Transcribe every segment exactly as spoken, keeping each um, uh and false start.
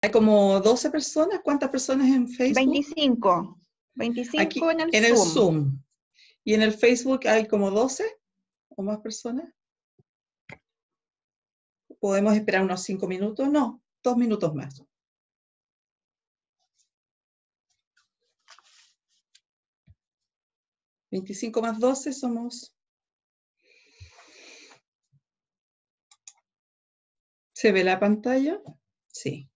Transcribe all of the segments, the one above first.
Hay como doce personas. ¿Cuántas personas en Facebook? veinticinco. veinticinco Aquí, en el en Zoom. el Zoom. ¿Y en el Facebook hay como doce o más personas? ¿Podemos esperar unos cinco minutos? No, dos minutos más. veinticinco más doce somos... ¿Se ve la pantalla? Sí.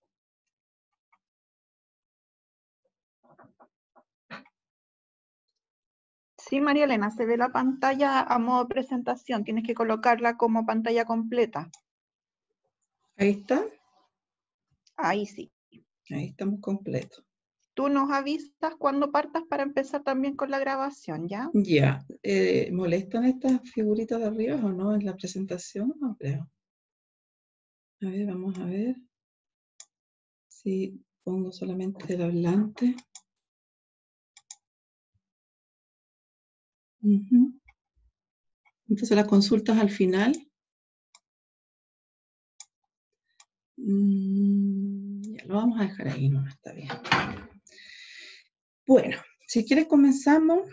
Sí, María Elena, se ve la pantalla a modo presentación. Tienes que colocarla como pantalla completa. Ahí está. Ahí sí. Ahí estamos completos. Tú nos avisas cuando partas para empezar también con la grabación, ¿ya? Ya. Eh, ¿molestan estas figuritas de arriba o no en la presentación? No creo. A ver, vamos a ver. Si pongo solamente el hablante. Uh-huh. Entonces las consultas al final. Mm, ya lo vamos a dejar ahí, no está bien. Bueno, si quieres comenzamos.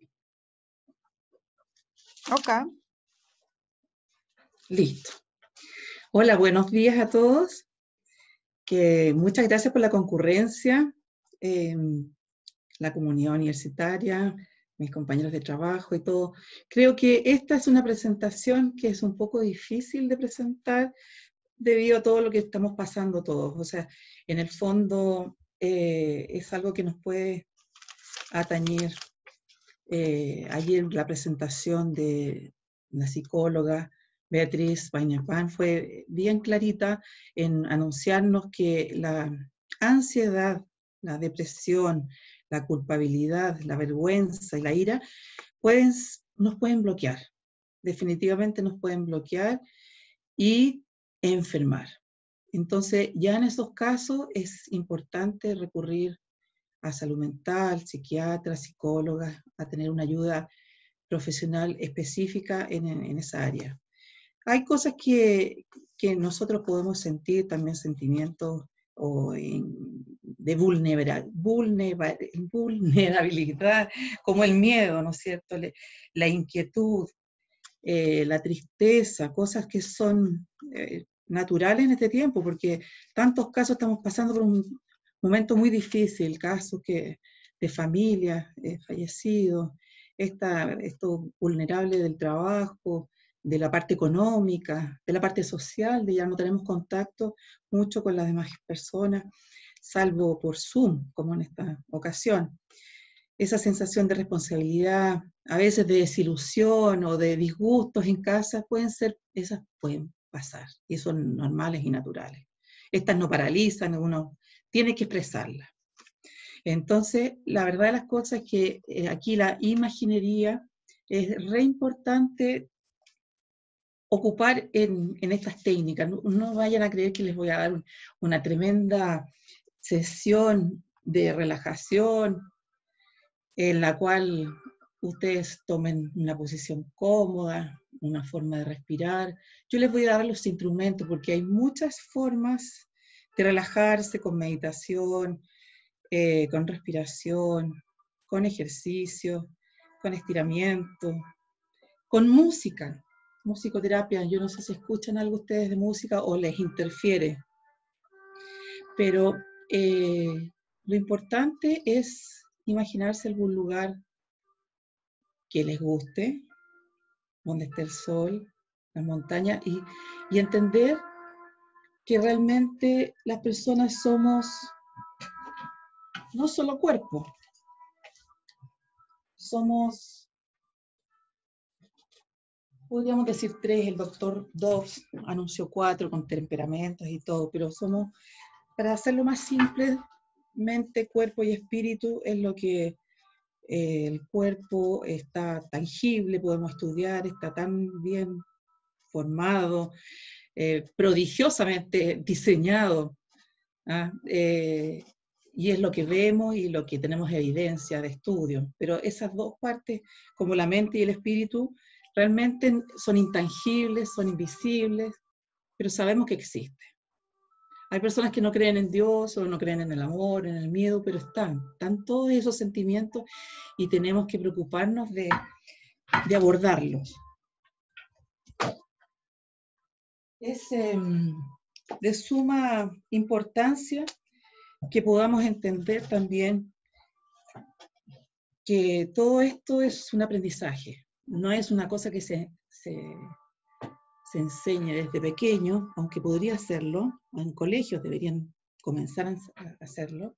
Ok. Listo. Hola, buenos días a todos. Que muchas gracias por la concurrencia, eh, la comunidad universitaria, mis compañeros de trabajo y todo. Creo que esta es una presentación que es un poco difícil de presentar debido a todo lo que estamos pasando todos. O sea, en el fondo eh, es algo que nos puede atañir. Eh, ayer la presentación de la psicóloga Beatriz Bañapán fue bien clarita en anunciarnos que la ansiedad, la depresión, la culpabilidad, la vergüenza y la ira pueden, nos pueden bloquear. Definitivamente nos pueden bloquear y enfermar. Entonces, ya en esos casos es importante recurrir a salud mental, psiquiatras, psicólogas, a tener una ayuda profesional específica en, en esa área. Hay cosas que, que nosotros podemos sentir, también sentimientos o en, de vulnera, vulnera, vulnerabilidad, como el miedo, ¿no es cierto? Le, la inquietud, eh, la tristeza, cosas que son eh, naturales en este tiempo, porque tantos casos estamos pasando por un momento muy difícil, casos que, de familias eh, fallecidos, esta, esto vulnerable del trabajo, de la parte económica, de la parte social, de ya no tenemos contacto mucho con las demás personas, salvo por Zoom, como en esta ocasión. Esa sensación de responsabilidad, a veces de desilusión o de disgustos en casa, pueden ser, esas pueden pasar, y son normales y naturales. Estas no paralizan, uno tiene que expresarlas. Entonces, la verdad de las cosas es que eh, aquí la imaginería es re importante ocupar en, en estas técnicas. No, no vayan a creer que les voy a dar un, una tremenda sesión de relajación en la cual ustedes tomen una posición cómoda, una forma de respirar. Yo les voy a dar los instrumentos porque hay muchas formas de relajarse con meditación, eh, con respiración, con ejercicio, con estiramiento, con música, musicoterapia. Yo no sé si escuchan algo ustedes de música o les interfiere, pero eh, lo importante es imaginarse algún lugar que les guste, donde esté el sol, la montaña, y, y entender que realmente las personas somos no solo cuerpo, somos, podríamos decir tres, el doctor Dobbs anunció cuatro con temperamentos y todo, pero somos, para hacerlo más simple, mente, cuerpo y espíritu es lo que eh, el cuerpo está tangible, podemos estudiar, está tan bien formado, eh, prodigiosamente diseñado, ¿ah? eh, y es lo que vemos y lo que tenemos evidencia de estudio, pero esas dos partes, como la mente y el espíritu, realmente son intangibles, son invisibles, pero sabemos que existen. Hay personas que no creen en Dios o no creen en el amor, en el miedo, pero están, están todos esos sentimientos y tenemos que preocuparnos de, de abordarlos. Es eh, de suma importancia que podamos entender también que todo esto es un aprendizaje, no es una cosa que se, se, se enseñe desde pequeño, aunque podría hacerlo, en colegios deberían comenzar a hacerlo.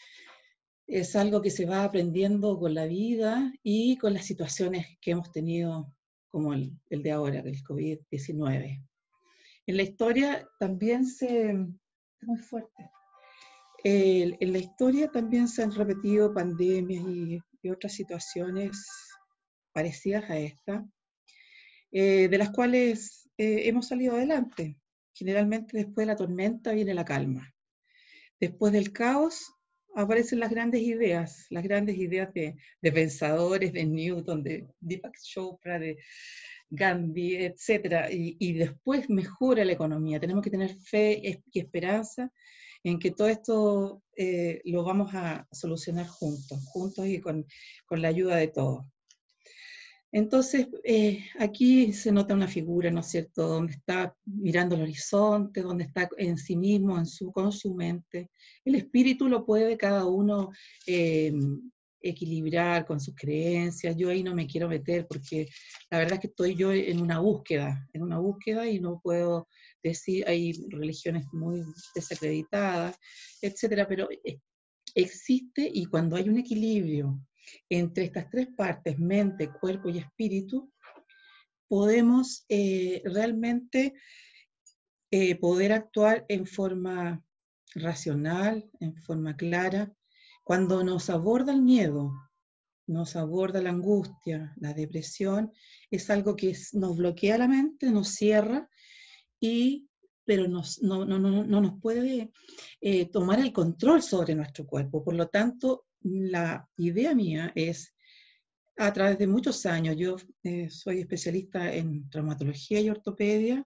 Es algo que se va aprendiendo con la vida y con las situaciones que hemos tenido, como el, el de ahora, del COVID diecinueve. En la historia también se... muy fuerte. Eh, en la historia también se han repetido pandemias y, y otras situaciones parecidas a esta, eh, de las cuales eh, hemos salido adelante. Generalmente después de la tormenta viene la calma. Después del caos aparecen las grandes ideas, las grandes ideas de, de pensadores, de Newton, de Deepak Chopra, de Gandhi, etcétera. Y, y después mejora la economía. Tenemos que tener fe y esperanza en que todo esto eh, lo vamos a solucionar juntos, juntos y con, con la ayuda de todos. Entonces, eh, aquí se nota una figura, ¿no es cierto?, donde está mirando el horizonte, donde está en sí mismo, en su, con su mente. El espíritu lo puede cada uno eh, equilibrar con sus creencias. Yo ahí no me quiero meter porque la verdad es que estoy yo en una búsqueda, en una búsqueda y no puedo decir, hay religiones muy desacreditadas, etcétera, pero existe, y cuando hay un equilibrio entre estas tres partes, mente, cuerpo y espíritu, podemos eh, realmente eh, poder actuar en forma racional, en forma clara. Cuando nos aborda el miedo, nos aborda la angustia, la depresión, es algo que nos bloquea la mente, nos cierra, y, pero nos, no, no, no, no nos puede eh, tomar el control sobre nuestro cuerpo. Por lo tanto, la idea mía es, a través de muchos años, yo eh, soy especialista en traumatología y ortopedia,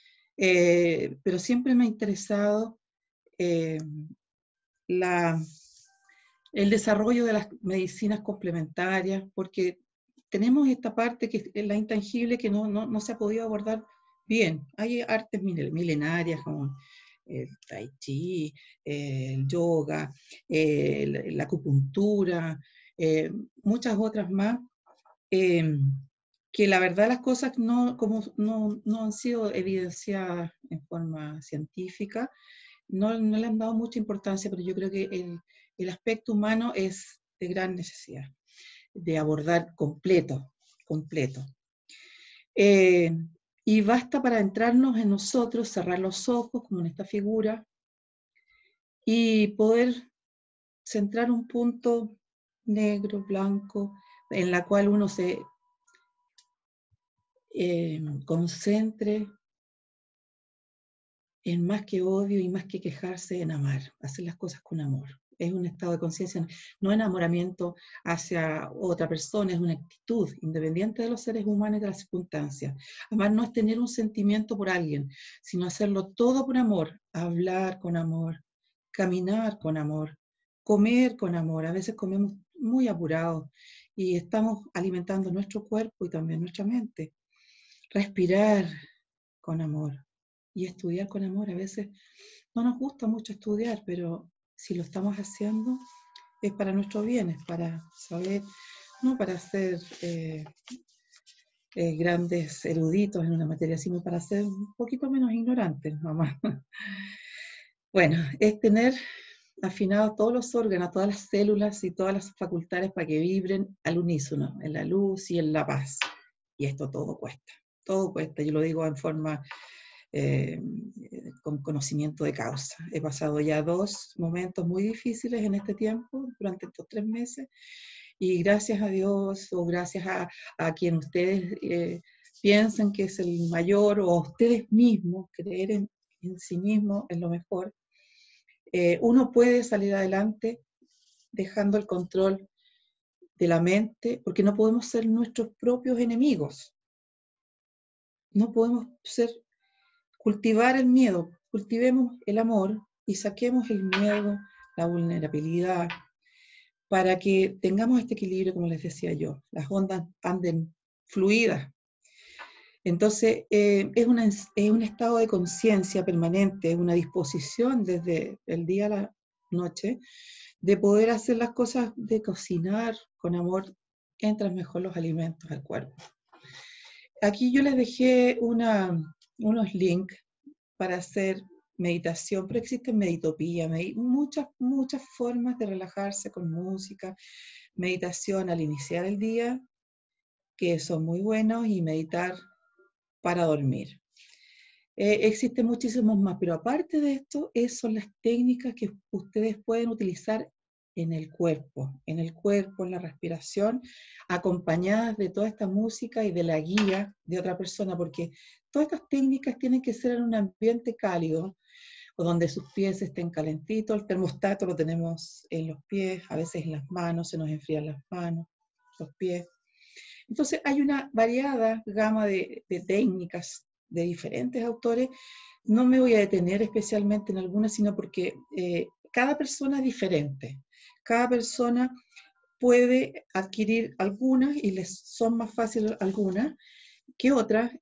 eh, pero siempre me ha interesado eh, la, el desarrollo de las medicinas complementarias, porque tenemos esta parte que es la intangible que no, no, no se ha podido abordar bien. Hay artes milenarias como el tai chi, el yoga, el, la acupuntura, eh, muchas otras más, eh, que la verdad las cosas no, como no, no han sido evidenciadas en forma científica, no, no le han dado mucha importancia, pero yo creo que el, el aspecto humano es de gran necesidad, de abordar completo, completo. Eh, y basta para entrarnos en nosotros, cerrar los ojos, como en esta figura, y poder centrar un punto negro, blanco, en la cual uno se eh, concentre en más que odio y más que quejarse, en amar, hacer las cosas con amor. Es un estado de conciencia, no enamoramiento hacia otra persona, es una actitud independiente de los seres humanos y de las circunstancias. Amar no es tener un sentimiento por alguien, sino hacerlo todo por amor, hablar con amor, caminar con amor, comer con amor. A veces comemos muy apurados y estamos alimentando nuestro cuerpo y también nuestra mente. Respirar con amor y estudiar con amor. A veces no nos gusta mucho estudiar, pero si lo estamos haciendo es para nuestro bien, es para saber, no para ser eh, eh, grandes eruditos en una materia, sino para ser un poquito menos ignorantes, nomás. Bueno, es tener afinados todos los órganos, todas las células y todas las facultades para que vibren al unísono, en la luz y en la paz. Y esto todo cuesta, todo cuesta. Yo lo digo en forma eh, con conocimiento de causa. He pasado ya dos momentos muy difíciles en este tiempo, durante estos tres meses, y gracias a Dios o gracias a, a quien ustedes eh, piensan que es el mayor, o a ustedes mismos, creer en, en sí mismos es lo mejor. Eh, uno puede salir adelante dejando el control de la mente, porque no podemos ser nuestros propios enemigos. No podemos ser, cultivar el miedo, cultivemos el amor, y saquemos el miedo, la vulnerabilidad, para que tengamos este equilibrio, como les decía yo, las ondas anden fluidas. Entonces, eh, es, una, es un estado de conciencia permanente, una disposición desde el día a la noche, de poder hacer las cosas, de cocinar con amor, entran mejor los alimentos al cuerpo. Aquí yo les dejé una, unos links para hacer meditación, pero existen meditopía, med muchas, muchas formas de relajarse con música, meditación al iniciar el día, que son muy buenos, y meditar para dormir. Eh, existen muchísimos más, pero aparte de esto, esas son las técnicas que ustedes pueden utilizar en el cuerpo, en el cuerpo, en la respiración, acompañadas de toda esta música y de la guía de otra persona, porque todas estas técnicas tienen que ser en un ambiente cálido, o donde sus pies estén calentitos. El termostato lo tenemos en los pies, a veces en las manos, se nos enfrían las manos, los pies. Entonces hay una variada gama de, de técnicas de diferentes autores. No me voy a detener especialmente en algunas, sino porque eh, cada persona es diferente. Cada persona puede adquirir algunas y les son más fáciles algunas que otras.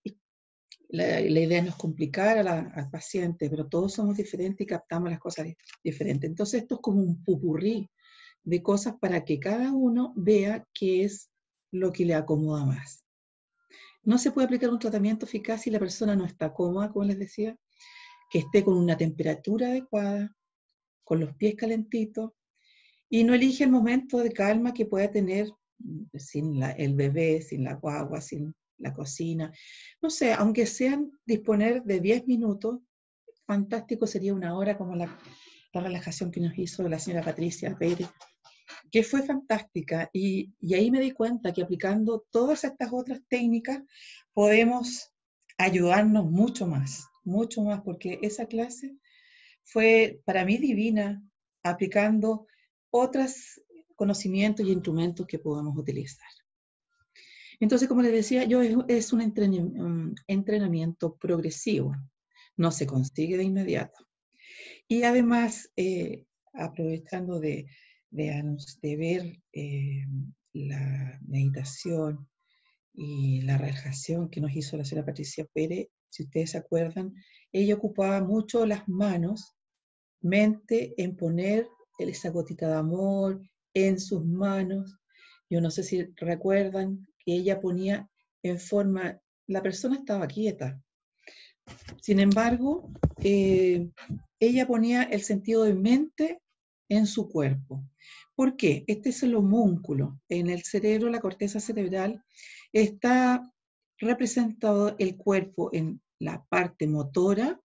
La, la idea no es complicar a la, al paciente, pero todos somos diferentes y captamos las cosas diferentes. Entonces esto es como un pupurrí de cosas para que cada uno vea qué es lo que le acomoda más. No se puede aplicar un tratamiento eficaz si la persona no está cómoda, como les decía, que esté con una temperatura adecuada, con los pies calentitos, y no elige el momento de calma que pueda tener sin la, el bebé, sin la guagua, sin la cocina. No sé, aunque sean disponer de diez minutos, fantástico sería una hora, como la, la relajación que nos hizo la señora Patricia Pérez, que fue fantástica. Y, y ahí me di cuenta que aplicando todas estas otras técnicas podemos ayudarnos mucho más, mucho más, porque esa clase fue para mí divina, aplicando otros conocimientos y instrumentos que podemos utilizar. Entonces, como les decía, yo es, es un, entrenamiento, un entrenamiento progresivo, no se consigue de inmediato. Y además, eh, aprovechando de, de, de ver eh, la meditación y la relajación que nos hizo la señora Patricia Pérez, si ustedes se acuerdan, ella ocupaba mucho las manos, mente, en poner esa gotita de amor en sus manos. Yo no sé si recuerdan que ella ponía en forma, la persona estaba quieta. Sin embargo, eh, ella ponía el sentido de mente en su cuerpo. ¿Por qué? Este es el homúnculo. En el cerebro, la corteza cerebral, está representado el cuerpo en la parte motora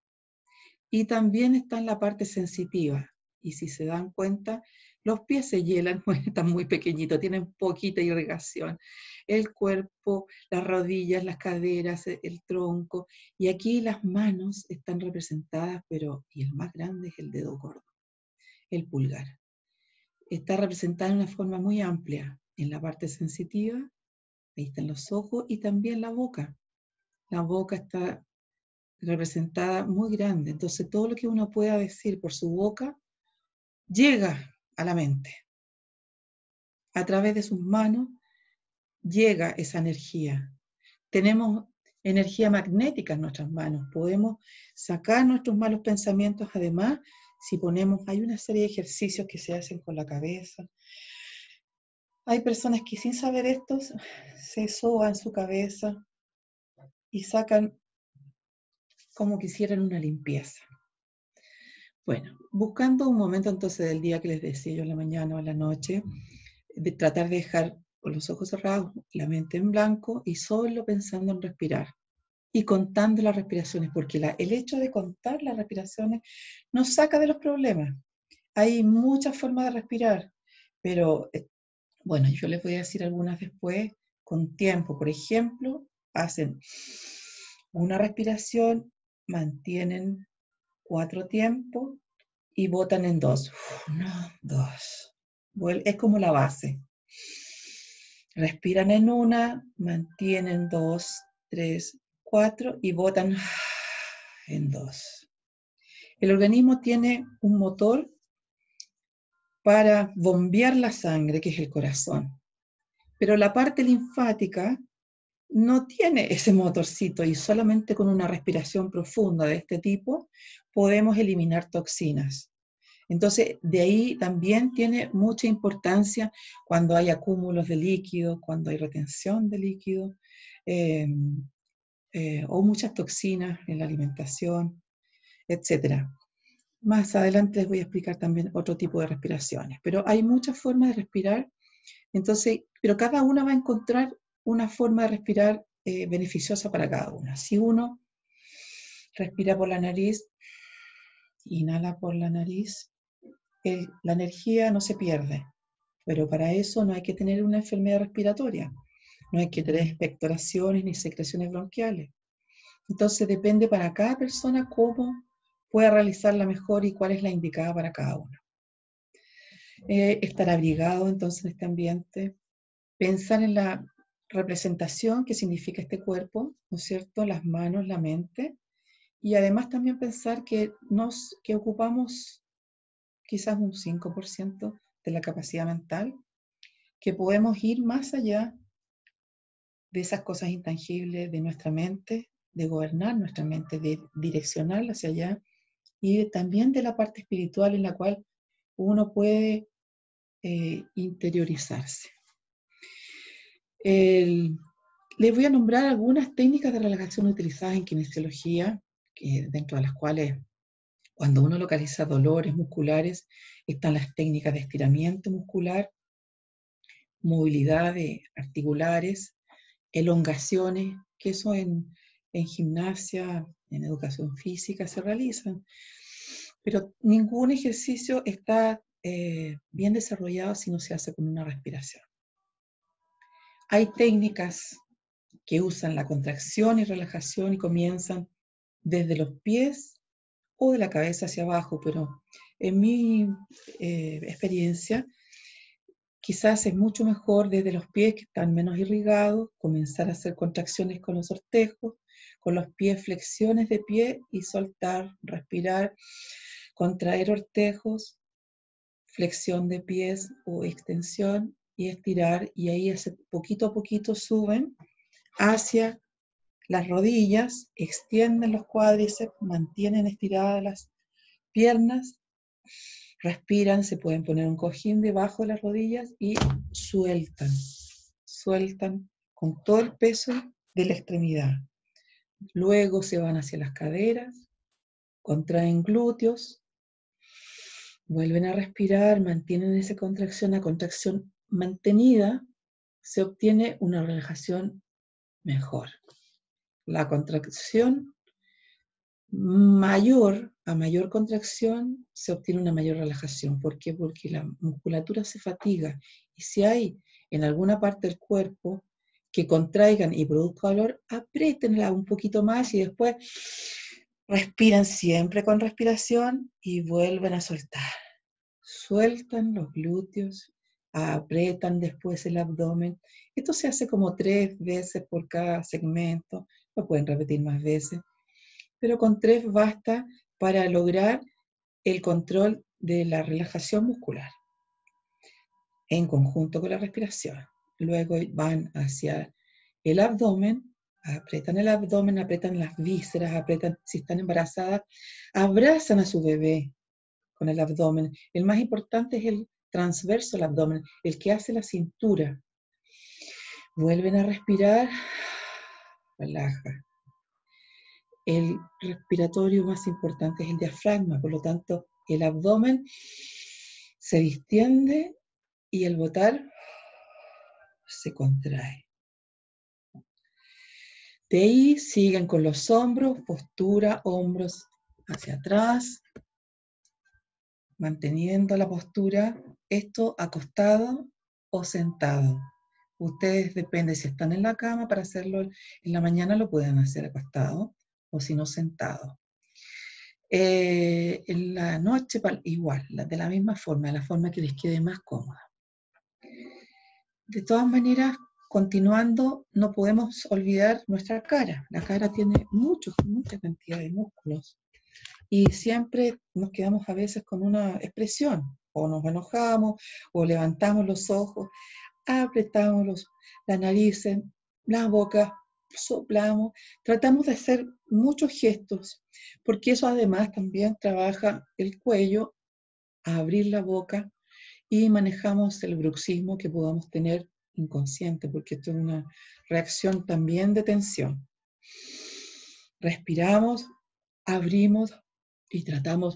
y también está en la parte sensitiva. Y si se dan cuenta, los pies se hielan, están muy pequeñitos, tienen poquita irrigación. El cuerpo, las rodillas, las caderas, el tronco. Y aquí las manos están representadas, pero y el más grande es el dedo gordo, el pulgar. Está representada en una forma muy amplia. En la parte sensitiva, ahí están los ojos y también la boca. La boca está representada muy grande. Entonces todo lo que uno pueda decir por su boca llega a la mente. A través de sus manos llega esa energía. Tenemos energía magnética en nuestras manos. Podemos sacar nuestros malos pensamientos. Además, si ponemos, hay una serie de ejercicios que se hacen con la cabeza. Hay personas que sin saber esto se soban su cabeza y sacan como que hicieran una limpieza. Bueno, buscando un momento entonces del día que les decía yo, en la mañana o en la noche, de tratar de dejar con los ojos cerrados, la mente en blanco y solo pensando en respirar y contando las respiraciones, porque la, el hecho de contar las respiraciones nos saca de los problemas. Hay muchas formas de respirar, pero bueno, yo les voy a decir algunas después con tiempo. Por ejemplo, hacen una respiración, mantienen cuatro tiempos y botan en dos. Uno, dos. Es como la base. Respiran en una, mantienen dos, tres, cuatro y botan en dos. El organismo tiene un motor para bombear la sangre, que es el corazón. Pero la parte linfática no tiene ese motorcito y solamente con una respiración profunda de este tipo podemos eliminar toxinas. Entonces, de ahí también tiene mucha importancia cuando hay acúmulos de líquido, cuando hay retención de líquido, eh, eh, o muchas toxinas en la alimentación, etcétera. Más adelante les voy a explicar también otro tipo de respiraciones, pero hay muchas formas de respirar, entonces, pero cada una va a encontrar una forma de respirar eh, beneficiosa para cada una. Si uno respira por la nariz, inhala por la nariz, el, la energía no se pierde, pero para eso no hay que tener una enfermedad respiratoria, no hay que tener expectoraciones ni secreciones bronquiales. Entonces depende para cada persona cómo pueda realizarla mejor y cuál es la indicada para cada uno. Eh, estar abrigado entonces en este ambiente, pensar en la representación que significa este cuerpo, ¿no es cierto? Las manos, la mente, y además también pensar que, nos, que ocupamos quizás un cinco por ciento de la capacidad mental, que podemos ir más allá de esas cosas intangibles de nuestra mente, de gobernar nuestra mente, de direccionarla hacia allá, y también de la parte espiritual en la cual uno puede eh, interiorizarse. El, les voy a nombrar algunas técnicas de relajación utilizadas en kinesiología, que dentro de las cuales, cuando uno localiza dolores musculares, están las técnicas de estiramiento muscular, movilidad de articulares, elongaciones, que eso en, en gimnasia, en educación física se realizan, pero ningún ejercicio está eh, bien desarrollado si no se hace con una respiración. Hay técnicas que usan la contracción y relajación y comienzan desde los pies o de la cabeza hacia abajo, pero en mi eh, experiencia, quizás es mucho mejor desde los pies que están menos irrigados, comenzar a hacer contracciones con los ortejos, con los pies, flexiones de pie y soltar, respirar, contraer ortejos, flexión de pies o extensión y estirar, y ahí hace, poquito a poquito suben hacia las rodillas, extienden los cuádriceps, mantienen estiradas las piernas, respiran, se pueden poner un cojín debajo de las rodillas y sueltan, sueltan con todo el peso de la extremidad. Luego se van hacia las caderas, contraen glúteos, vuelven a respirar, mantienen esa contracción, la contracción mantenida, se obtiene una relajación mejor. La contracción mayor, a mayor contracción, se obtiene una mayor relajación. ¿Por qué? Porque la musculatura se fatiga. Y si hay en alguna parte del cuerpo que contraigan y produzca dolor, apriétenla un poquito más y después respiran siempre con respiración y vuelven a soltar. Sueltan los glúteos, aprietan después el abdomen. Esto se hace como tres veces por cada segmento, lo pueden repetir más veces, pero con tres basta para lograr el control de la relajación muscular en conjunto con la respiración. Luego van hacia el abdomen, aprietan el abdomen, aprietan las vísceras, aprietan, si están embarazadas, abrazan a su bebé con el abdomen. El más importante es el transverso del abdomen, el que hace la cintura. Vuelven a respirar, relaja. El respiratorio más importante es el diafragma, por lo tanto, el abdomen se distiende y el botar se contrae. De ahí siguen con los hombros, postura, hombros hacia atrás, manteniendo la postura, esto acostado o sentado. Ustedes depende si están en la cama, para hacerlo en la mañana lo pueden hacer acostado o si no sentado. Eh, en la noche igual, de la misma forma, la forma que les quede más cómoda. De todas maneras, continuando, no podemos olvidar nuestra cara. La cara tiene muchos, mucha cantidad de músculos y siempre nos quedamos a veces con una expresión, o nos enojamos, o levantamos los ojos, apretamos los, la nariz, la boca, soplamos, tratamos de hacer muchos gestos, porque eso además también trabaja el cuello, a abrir la boca, y manejamos el bruxismo que podamos tener inconsciente, porque esto es una reacción también de tensión. Respiramos, abrimos y tratamos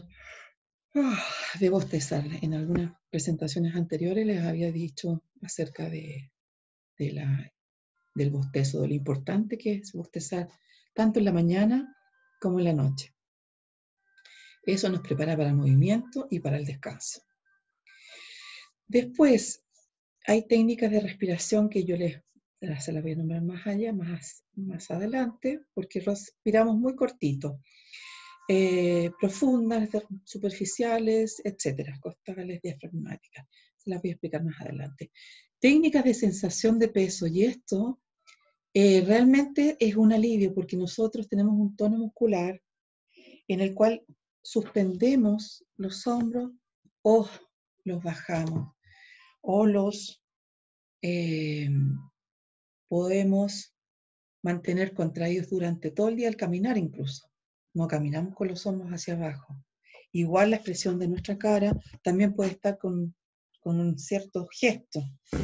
de bostezar. En algunas presentaciones anteriores les había dicho acerca de, de la, del bostezo, de lo importante que es bostezar, tanto en la mañana como en la noche. Eso nos prepara para el movimiento y para el descanso. Después, hay técnicas de respiración que yo les se las voy a nombrar más allá, más, más adelante, porque respiramos muy cortito. Eh, profundas, superficiales, etcétera, costales, diafragmáticas. Se las voy a explicar más adelante. Técnicas de sensación de peso, y esto eh, realmente es un alivio, porque nosotros tenemos un tono muscular en el cual suspendemos los hombros o los bajamos, o los eh, podemos mantener contraídos durante todo el día al caminar incluso. No caminamos con los hombros hacia abajo. Igual la expresión de nuestra cara también puede estar con, con un cierto gesto.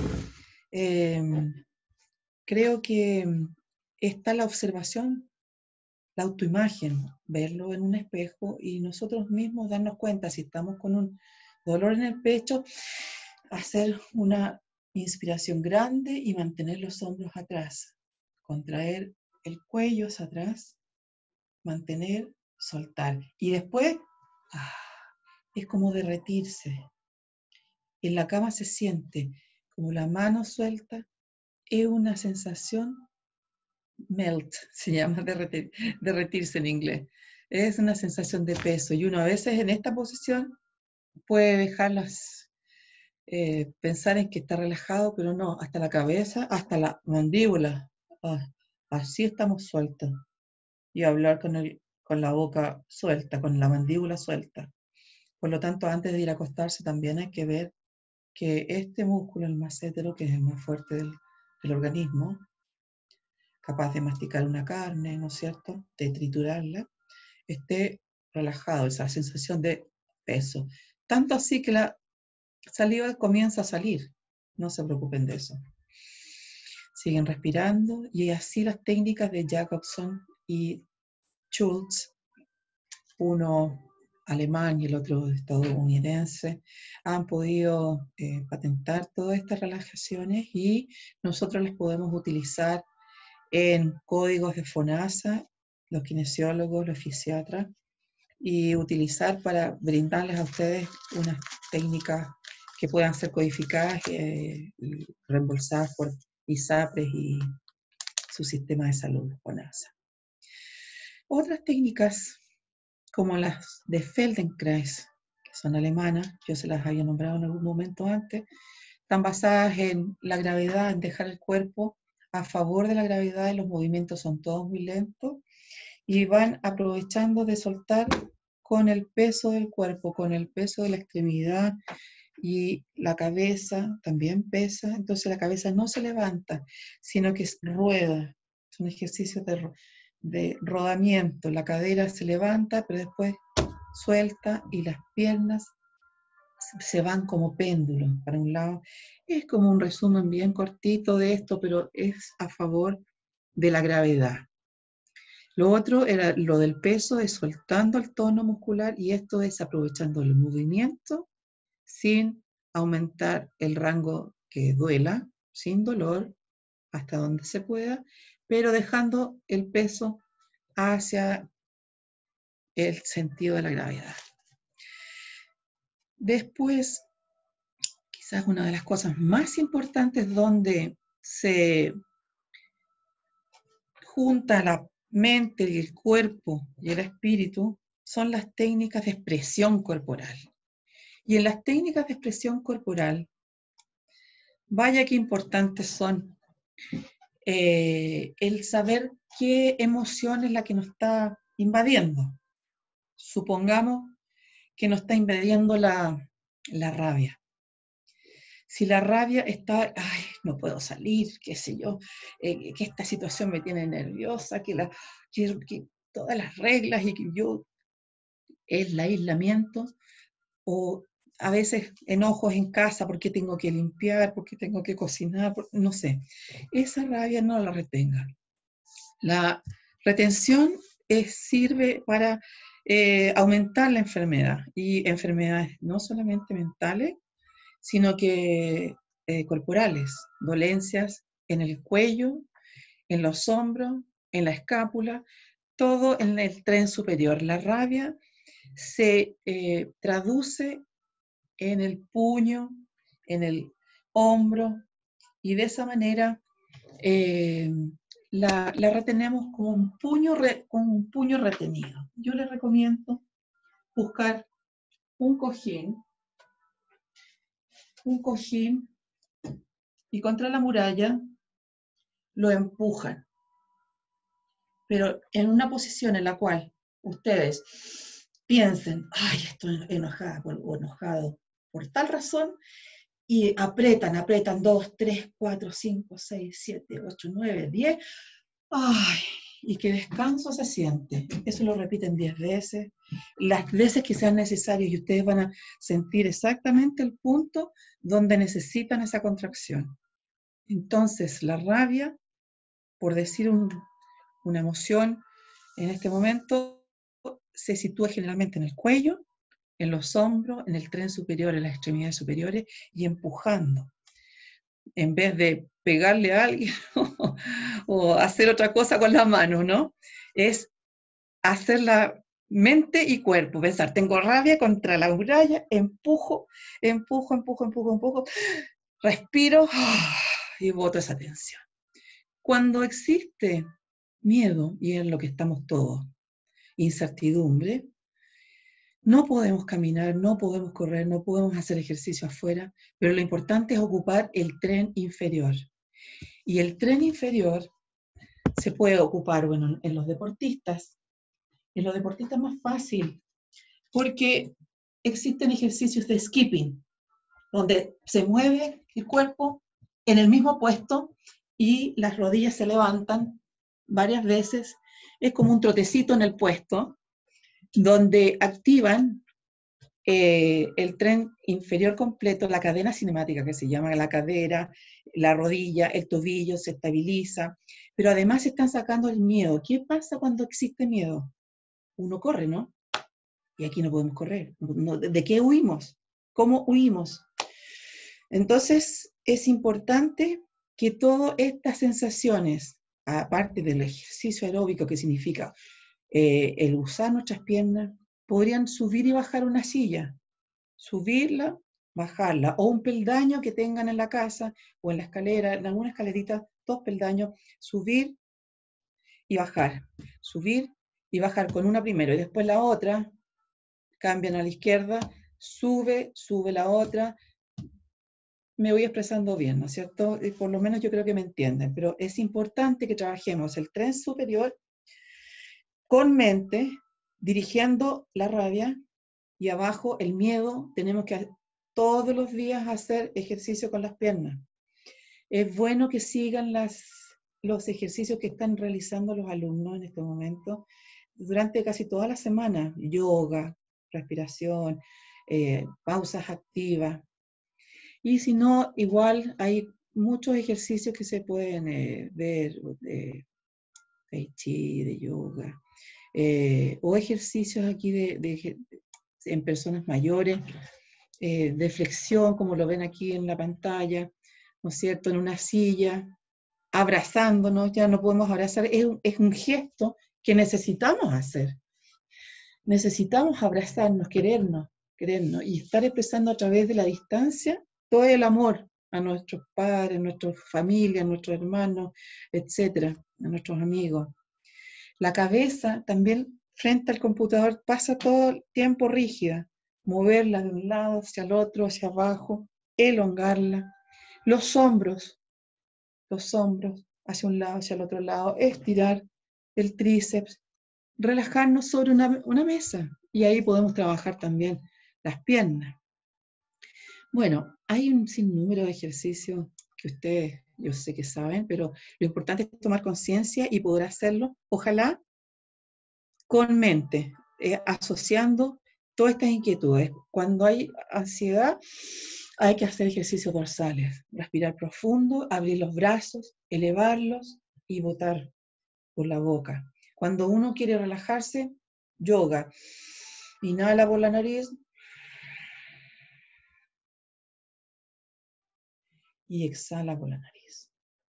Eh, creo que está la observación, la autoimagen, verlo en un espejo y nosotros mismos darnos cuenta si estamos con un dolor en el pecho, hacer una inspiración grande y mantener los hombros atrás, contraer el cuello hacia atrás, mantener, soltar. Y después ah, es como derretirse. En la cama se siente como la mano suelta, es una sensación melt, se llama derretir, derretirse en inglés. Es una sensación de peso y uno a veces en esta posición puede dejarlas, eh, pensar en que está relajado, pero no, hasta la cabeza, hasta la mandíbula, ah, así estamos sueltos. Y hablar con, el, con la boca suelta, con la mandíbula suelta. Por lo tanto, antes de ir a acostarse también hay que ver que este músculo, el massetero, que es el más fuerte del, del organismo, capaz de masticar una carne, ¿no es cierto?, de triturarla, esté relajado, esa sensación de peso. Tanto así que la saliva comienza a salir. No se preocupen de eso. Siguen respirando y así las técnicas de Jacobson y Schultz, uno alemán y el otro estadounidense, han podido eh, patentar todas estas relajaciones y nosotros las podemos utilizar en códigos de FONASA, los kinesiólogos, los fisiatras, y utilizar para brindarles a ustedes unas técnicas que puedan ser codificadas eh, y reembolsadas por ISAPRES y su sistema de salud, FONASA. Otras técnicas como las de Feldenkrais, que son alemanas, yo se las había nombrado en algún momento antes, están basadas en la gravedad, en dejar el cuerpo a favor de la gravedad y los movimientos son todos muy lentos y van aprovechando de soltar con el peso del cuerpo, con el peso de la extremidad y la cabeza también pesa, entonces la cabeza no se levanta, sino que rueda, son ejercicios de, de rodamiento, la cadera se levanta, pero después suelta y las piernas se van como péndulos para un lado. Es como un resumen bien cortito de esto, pero es a favor de la gravedad. Lo otro era lo del peso, es soltando el tono muscular y esto es aprovechando el movimiento sin aumentar el rango que duela, sin dolor, hasta donde se pueda, pero dejando el peso hacia el sentido de la gravedad. Después, quizás una de las cosas más importantes donde se junta la mente y el cuerpo y el espíritu son las técnicas de expresión corporal. Y en las técnicas de expresión corporal, vaya que importantes son eh, el saber qué emoción es la que nos está invadiendo. supongamos que nos está invadiendo la, la rabia. Si la rabia está, ay, no puedo salir, qué sé yo, eh, que esta situación me tiene nerviosa, que, la, que, que todas las reglas y que yo, el aislamiento, o a veces enojos en casa porque tengo que limpiar, porque tengo que cocinar, no sé. Esa rabia no la retenga. La retención es, sirve para eh, aumentar la enfermedad, y enfermedades no solamente mentales, sino que eh, corporales, dolencias en el cuello, en los hombros, en la escápula, todo en el tren superior. La rabia se eh, traduce en el puño, en el hombro, y de esa manera eh, la, la retenemos como un, puño re, como un puño retenido. Yo les recomiendo buscar un cojín, un cojín, y contra la muralla lo empujan, pero en una posición en la cual ustedes piensen, ay, estoy enojada o enojado por tal razón, y apretan, apretan, dos, tres, cuatro, cinco, seis, siete, ocho, nueve, diez, ay, y qué descanso se siente. Eso lo repiten diez veces, las veces que sean necesarias, y ustedes van a sentir exactamente el punto donde necesitan esa contracción. Entonces, la rabia, por decir un, una emoción, en este momento se sitúa generalmente en el cuello, en los hombros, en el tren superior, en las extremidades superiores, y empujando. En vez de pegarle a alguien o hacer otra cosa con la mano, ¿no? Es hacer la mente y cuerpo, pensar, tengo rabia contra la muralla, empujo, empujo, empujo, empujo, empujo, respiro y boto esa tensión. Cuando existe miedo, y es lo que estamos todos, incertidumbre, no podemos caminar, no podemos correr, no podemos hacer ejercicio afuera, pero lo importante es ocupar el tren inferior. Y el tren inferior se puede ocupar, bueno, en los deportistas. En los deportistas es más fácil, porque existen ejercicios de skipping, donde se mueve el cuerpo en el mismo puesto y las rodillas se levantan varias veces. Es como un trotecito en el puesto, donde activan eh, el tren inferior completo, la cadena cinemática, que se llama la cadera, la rodilla, el tobillo, se estabiliza, pero además se están sacando el miedo. ¿Qué pasa cuando existe miedo? Uno corre, ¿no? Y aquí no podemos correr. No, ¿de qué huimos? ¿Cómo huimos? Entonces, es importante que todas estas sensaciones, aparte del ejercicio aeróbico, que significa eh, el usar nuestras piernas, podrían subir y bajar una silla, subirla, bajarla, o un peldaño que tengan en la casa, o en la escalera, en alguna escalerita, dos peldaños, subir y bajar, subir y bajar con una primero, y después la otra, cambian a la izquierda, sube, sube la otra. Me voy expresando bien, ¿no es cierto? Y por lo menos yo creo que me entienden, pero es importante que trabajemos el tren superior con mente, dirigiendo la rabia, y abajo el miedo. Tenemos que todos los días hacer ejercicio con las piernas. Es bueno que sigan las, los ejercicios que están realizando los alumnos en este momento durante casi toda la semana: yoga, respiración, eh, pausas activas. Y si no, igual hay muchos ejercicios que se pueden eh, ver, de tai chi, de yoga, eh, o ejercicios aquí de, de, en personas mayores, eh, de flexión, como lo ven aquí en la pantalla, ¿no es cierto?, en una silla, abrazándonos. Ya no podemos abrazar, es un, es un gesto que necesitamos hacer. Necesitamos abrazarnos, querernos, querernos, y estar expresando a través de la distancia todo el amor a nuestros padres, a nuestras familias, a nuestros hermanos, etcétera, a nuestros amigos. La cabeza también frente al computador pasa todo el tiempo rígida, moverla de un lado hacia el otro, hacia abajo, elongarla. Los hombros, los hombros hacia un lado, hacia el otro lado, estirar el tríceps, relajarnos sobre una, una mesa, Y ahí podemos trabajar también las piernas. Bueno, hay un sinnúmero de ejercicios que ustedes, yo sé que saben, pero lo importante es tomar conciencia y poder hacerlo, ojalá, con mente, eh, asociando todas estas inquietudes. Cuando hay ansiedad, hay que hacer ejercicios dorsales, respirar profundo, abrir los brazos, elevarlos y botar por la boca. Cuando uno quiere relajarse, yoga. Inhala por la nariz y exhala por la nariz.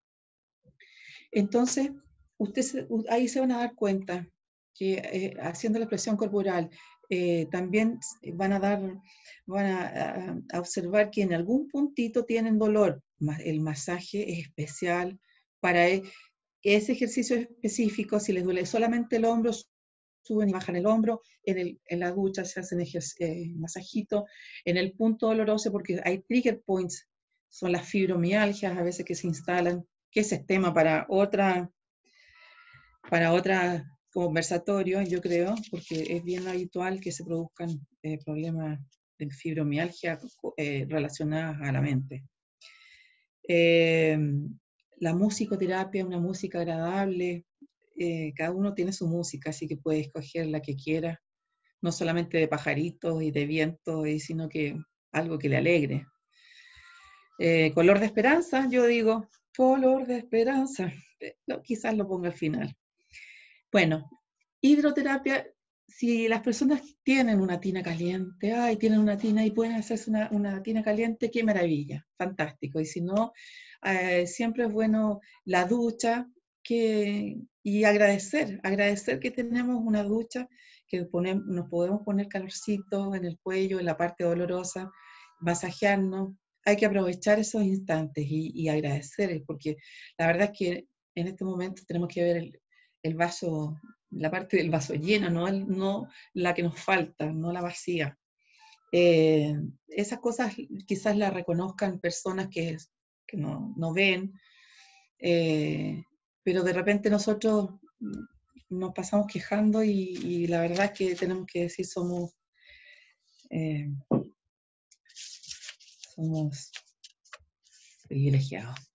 Entonces, ustedes ahí se van a dar cuenta que eh, haciendo la expresión corporal, eh, también van a dar, van a, a observar que en algún puntito tienen dolor. El masaje es especial para ese ejercicio específico. Si les duele solamente el hombro, suben y bajan el hombro. En, el, en la ducha se hacen eh, masajito. En el punto doloroso, porque hay trigger points, son las fibromialgias a veces que se instalan, que ese es tema para otra, para otra conversatorio, yo creo, porque es bien habitual que se produzcan eh, problemas de fibromialgia eh, relacionadas a la mente. Eh, la musicoterapia es una música agradable, eh, cada uno tiene su música, así que puede escoger la que quiera, no solamente de pajaritos y de viento, sino que algo que le alegre. Eh, color de esperanza, yo digo, color de esperanza, no, quizás lo ponga al final. Bueno, hidroterapia, si las personas tienen una tina caliente, ay, tienen una tina y pueden hacerse una, una tina caliente, qué maravilla, fantástico. Y si no, eh, siempre es bueno la ducha, que, y agradecer, agradecer que tenemos una ducha, que ponemos, nos podemos poner calorcito en el cuello, en la parte dolorosa, masajearnos. Hay que aprovechar esos instantes y, y agradecer, porque la verdad es que en este momento tenemos que ver el, el vaso, la parte del vaso lleno, no, el, no la que nos falta, no la vacía. Eh, esas cosas quizás las reconozcan personas que, que no, no ven, eh, pero de repente nosotros nos pasamos quejando y, y la verdad es que tenemos que decir somos, eh, somos privilegiados.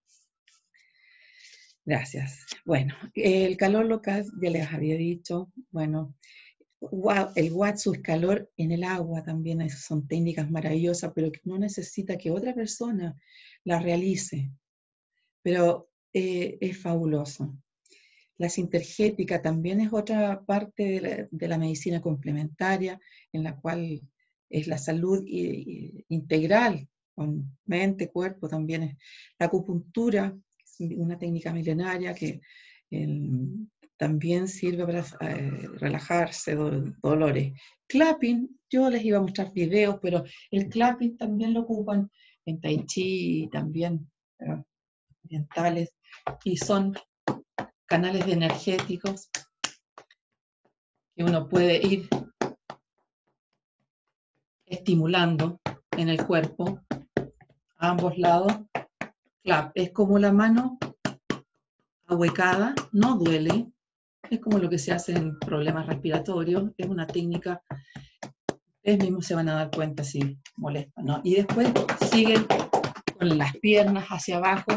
Gracias. Bueno, el calor local, ya les había dicho, bueno, el Watsu es calor en el agua también, esas son técnicas maravillosas, pero que no necesita que otra persona la realice, pero eh, es fabuloso. La sintergética también es otra parte de la, de la medicina complementaria, en la cual es la salud y, y, integral, con mente, cuerpo también. Es la acupuntura, una técnica milenaria que el, también sirve para eh, relajarse, do, dolores. Clapping, yo les iba a mostrar videos, pero el clapping también lo ocupan en Tai Chi y también eh, orientales, y son canales energéticos que uno puede ir estimulando en el cuerpo a ambos lados. Clap, es como la mano ahuecada, no duele, es como lo que se hace en problemas respiratorios, es una técnica, ustedes mismos se van a dar cuenta si molesta, ¿no? Y después siguen con las piernas hacia abajo,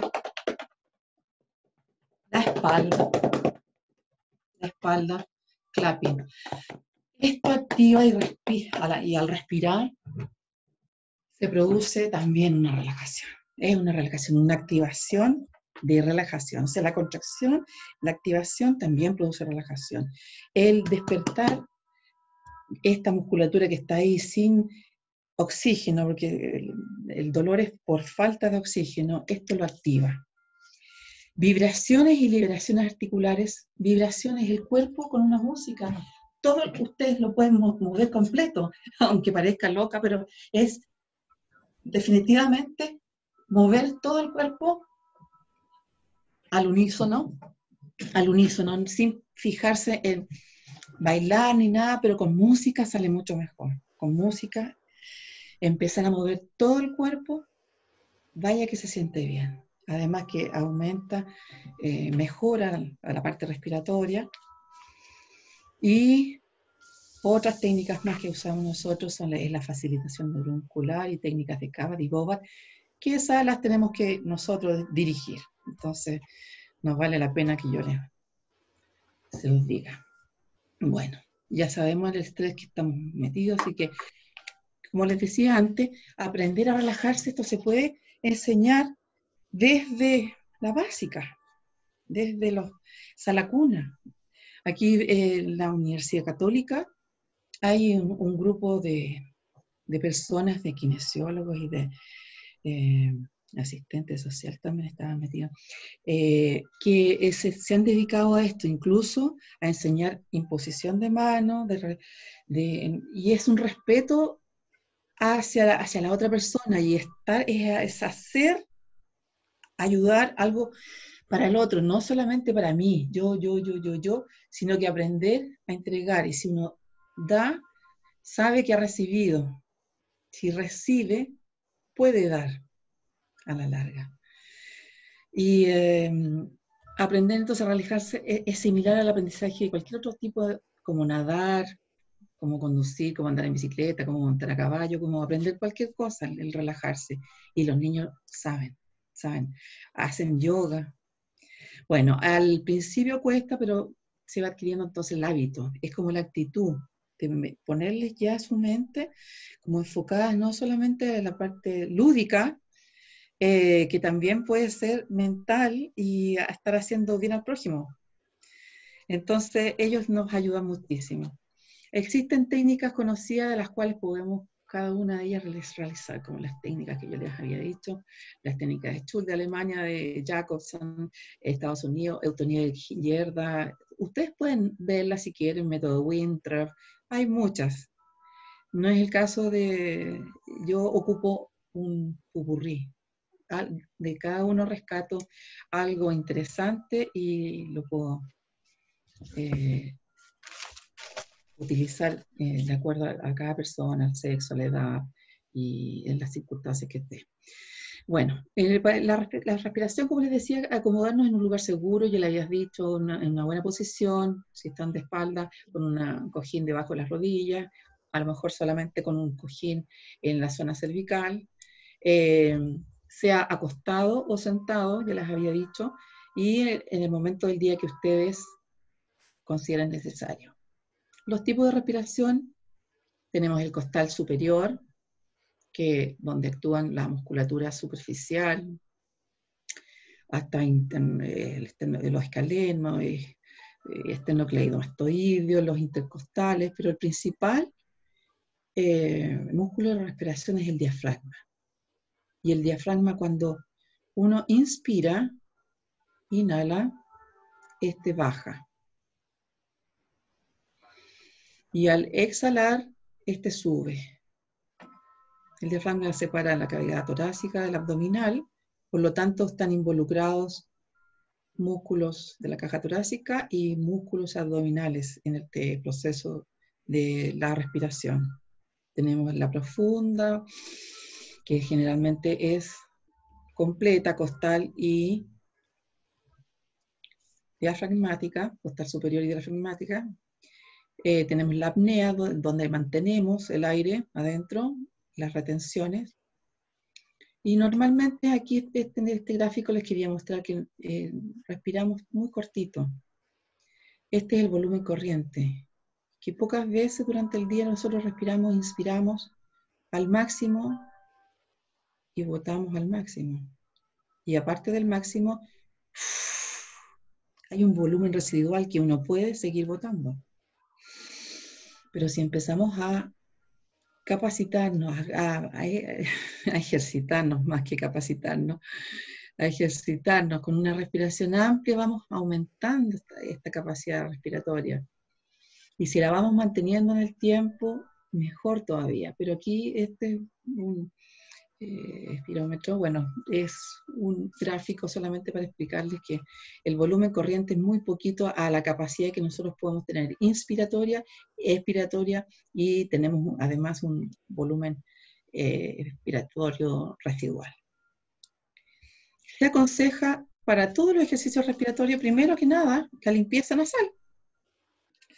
la espalda, la espalda, clapping. Esto activa y, respira, y al respirar se produce también una relajación. Es una relajación, una activación de relajación. O sea, la contracción, la activación también produce relajación. El despertar esta musculatura que está ahí sin oxígeno, porque el, el dolor es por falta de oxígeno, esto lo activa. Vibraciones y liberaciones articulares, vibraciones, el cuerpo con una música. Todo ustedes lo pueden mover completo, aunque parezca loca, pero es definitivamente mover todo el cuerpo al unísono, al unísono, sin fijarse en bailar ni nada, pero con música sale mucho mejor. Con música, empezar a mover todo el cuerpo, vaya que se siente bien. Además que aumenta, eh, mejora a la parte respiratoria y Otras técnicas más que usamos nosotros son la, es la facilitación neurmuscular y técnicas de Kabat y Bobat, que esas las tenemos que nosotros dirigir. Entonces, nos vale la pena que yo les, se los diga. Bueno, ya sabemos el estrés que estamos metidos, así que, como les decía antes, aprender a relajarse, esto se puede enseñar desde la básica, desde los, o sea, la cuna. Aquí eh, en la Universidad Católica hay un, un grupo de, de personas, de kinesiólogos y de eh, asistentes sociales también estaban metidos, eh, que eh, se, se han dedicado a esto, incluso a enseñar imposición de manos, de, de, y es un respeto hacia la, hacia la otra persona, y estar, es, es hacer, ayudar algo para el otro, no solamente para mí, yo, yo, yo, yo, yo, sino que aprender a entregar, y si uno da, sabe que ha recibido, si recibe, puede dar a la larga. Y eh, aprender entonces a relajarse es, es similar al aprendizaje de cualquier otro tipo, de, como nadar, como conducir, como andar en bicicleta, como montar a caballo, como aprender cualquier cosa, el, el relajarse. Y los niños saben, saben, hacen yoga. Bueno, al principio cuesta, pero se va adquiriendo entonces el hábito. Es como la actitud, de ponerles ya a su mente como enfocada no solamente en la parte lúdica, eh, que también puede ser mental y a estar haciendo bien al prójimo. Entonces, ellos nos ayudan muchísimo. Existen técnicas conocidas de las cuales podemos cada una de ellas realizar, como las técnicas que yo les había dicho, las técnicas de Schultz de Alemania, de Jacobson, Estados Unidos, Eutonía de Gillerda. Ustedes pueden verlas si quieren, método Winthrop, hay muchas. No es el caso de, yo ocupo un pupurrí, de cada uno rescato algo interesante y lo puedo eh, utilizar eh, de acuerdo a, a cada persona, al sexo, a la edad y en las circunstancias que esté. Bueno, eh, la, la respiración, como les decía, acomodarnos en un lugar seguro, ya le habías dicho, una, en una buena posición, si están de espalda, con un cojín debajo de las rodillas, a lo mejor solamente con un cojín en la zona cervical, eh, sea acostado o sentado, ya les había dicho, y en el momento del día que ustedes consideren necesario. Los tipos de respiración, tenemos el costal superior, que donde actúan la musculatura superficial, hasta el los escalenos, eh, esternocleidomastoideo, los intercostales, pero el principal eh, músculo de respiración es el diafragma. Y el diafragma, cuando uno inspira, inhala, este baja. Y al exhalar, este sube. El diafragma separa la cavidad torácica del abdominal, por lo tanto están involucrados músculos de la caja torácica y músculos abdominales en este proceso de la respiración. Tenemos la profunda, que generalmente es completa, costal y diafragmática, costal superior y diafragmática. Eh, tenemos la apnea, donde mantenemos el aire adentro, las retenciones. Y normalmente aquí en este gráfico les quería mostrar que eh, respiramos muy cortito. Este es el volumen corriente, que pocas veces durante el día nosotros respiramos, inspiramos al máximo y botamos al máximo. Y aparte del máximo, hay un volumen residual que uno puede seguir botando. Pero si empezamos a capacitarnos, a, a, a ejercitarnos más que capacitarnos, a ejercitarnos con una respiración amplia, vamos aumentando esta, esta capacidad respiratoria. Y si la vamos manteniendo en el tiempo, mejor todavía. Pero aquí este un eh, espirómetro, bueno, es un gráfico solamente para explicarles que el volumen corriente es muy poquito a la capacidad que nosotros podemos tener inspiratoria, expiratoria, y tenemos además un volumen eh, respiratorio residual. Se aconseja para todos los ejercicios respiratorios, primero que nada, la limpieza nasal.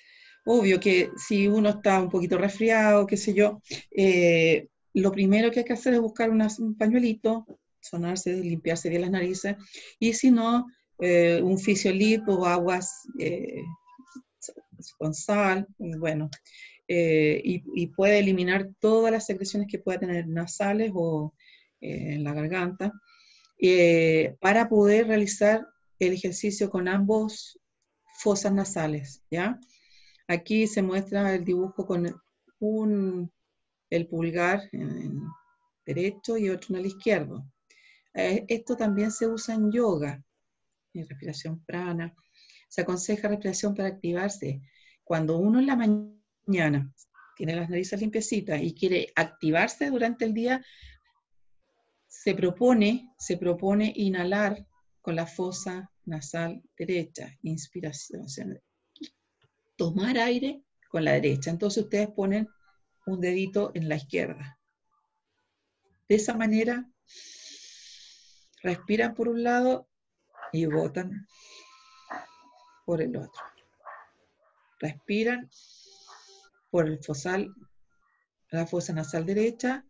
obvio que si uno está un poquito resfriado, qué sé yo, eh, lo primero que hay que hacer es buscar una, un pañuelito, sonarse, limpiarse bien las narices, y si no, eh, un fisiolip o aguas eh, con sal, y bueno, eh, y, y puede eliminar todas las secreciones que pueda tener nasales o eh, en la garganta, eh, para poder realizar el ejercicio con ambos fosas nasales, ¿ya? Aquí se muestra el dibujo con un, el pulgar en el derecho y otro en el izquierdo. Eh, esto también se usa en yoga, en respiración prana. Se aconseja respiración para activarse. Cuando uno en la mañana tiene las narices limpiecitas y quiere activarse durante el día, se propone, se propone inhalar con la fosa nasal derecha, inspiración, o sea, tomar aire con la derecha. Entonces ustedes ponen un dedito en la izquierda. De esa manera, respiran por un lado y botan por el otro. Respiran por el fosal, la fosa nasal derecha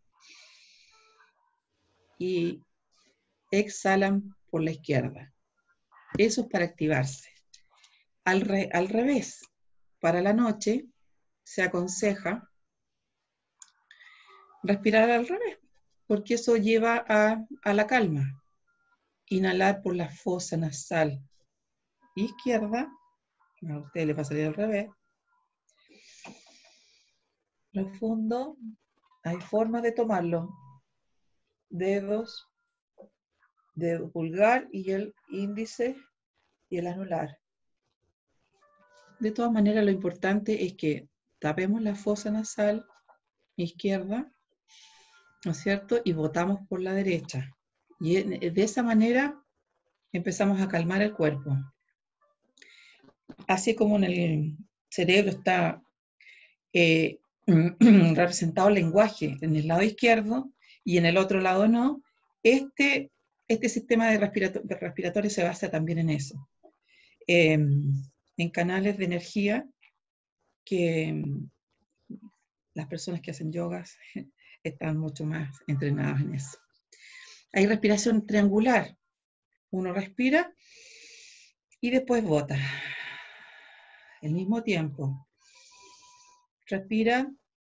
y exhalan por la izquierda. Eso es para activarse. Al, re, al revés, para la noche se aconseja respirar al revés, porque eso lleva a, a la calma. Inhalar por la fosa nasal izquierda, a usted le pasaría al revés. Profundo, hay formas de tomarlo. Dedos, dedo pulgar y el índice y el anular. De todas maneras, lo importante es que tapemos la fosa nasal izquierda, ¿no es cierto? Y botamos por la derecha. Y de esa manera empezamos a calmar el cuerpo. Así como en el cerebro está eh, representado el lenguaje en el lado izquierdo y en el otro lado no, este, este sistema de, respirato de respiratorio se basa también en eso. Eh, en canales de energía que las personas que hacen yogas están mucho más entrenadas en eso. Hay respiración triangular. Uno respira y después bota. Al mismo tiempo. Respira,